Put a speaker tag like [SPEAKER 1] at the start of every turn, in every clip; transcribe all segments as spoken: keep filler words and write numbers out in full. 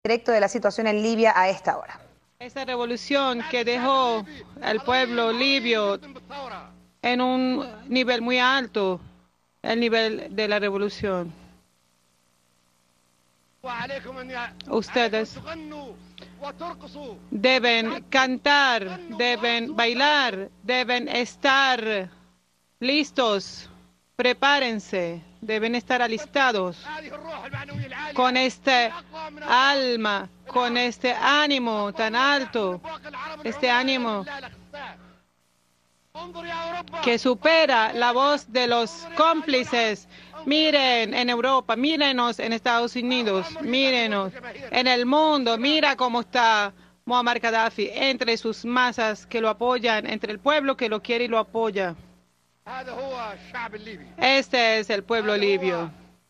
[SPEAKER 1] Directo de la situación en Libia a esta hora.
[SPEAKER 2] Esta revolución que dejó al pueblo libio en un nivel muy alto, el nivel de la revolución. Ustedes deben cantar, deben bailar, deben estar listos, prepárense, deben estar alistados con este alma, con este ánimo tan alto, este ánimo que supera la voz de los cómplices. Miren en Europa, mírenos en Estados Unidos, mírenos en el mundo, mira cómo está Muammar Gaddafi entre sus masas que lo apoyan, entre el pueblo que lo quiere y lo apoya. Este es el pueblo libio.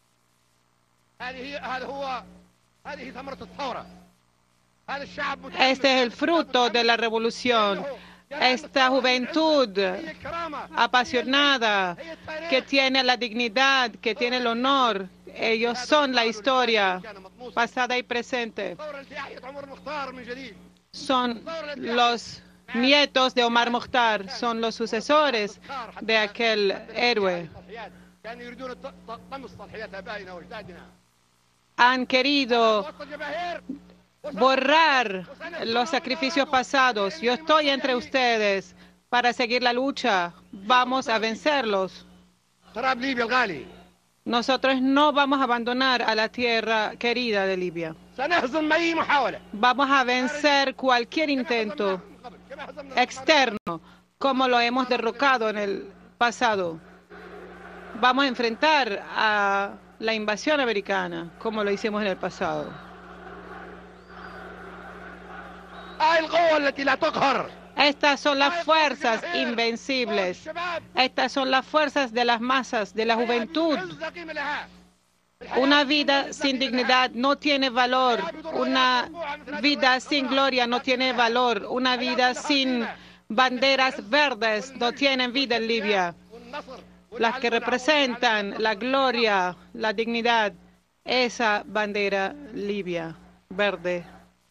[SPEAKER 2] Este es el fruto de la revolución. Esta juventud apasionada que tiene la dignidad, que tiene el honor, ellos son la historia pasada y presente. Son los nietos de Omar Mukhtar, son los sucesores de aquel héroe. Han querido borrar los sacrificios pasados. Yo estoy entre ustedes para seguir la lucha. Vamos a vencerlos. Nosotros no vamos a abandonar a la tierra querida de Libia. Vamos a vencer cualquier intento externo, como lo hemos derrocado en el pasado. Vamos a enfrentar a la invasión americana, como lo hicimos en el pasado. Estas son las fuerzas invencibles. Estas son las fuerzas de las masas, de la juventud. Una vida sin dignidad no tiene valor. Una vida sin gloria no tiene valor. Una vida sin banderas verdes no tiene vida en Libia. Las que representan la gloria, la dignidad, esa bandera libia, verde.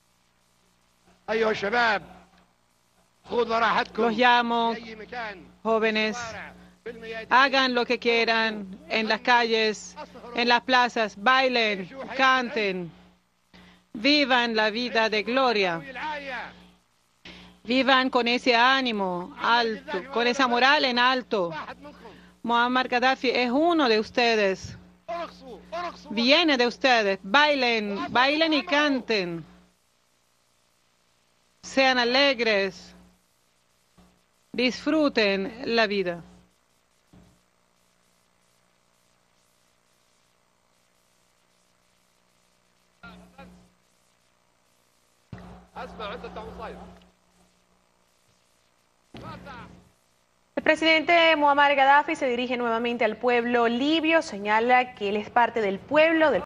[SPEAKER 2] Los llamo, jóvenes, hagan lo que quieran en las calles, en las plazas, bailen, canten, vivan la vida de gloria, vivan con ese ánimo alto, con esa moral en alto. Muammar Gaddafi es uno de ustedes, viene de ustedes, bailen, bailen y canten. Sean alegres, disfruten la vida.
[SPEAKER 3] El presidente Muammar Gaddafi se dirige nuevamente al pueblo libio, señala que él es parte del pueblo, del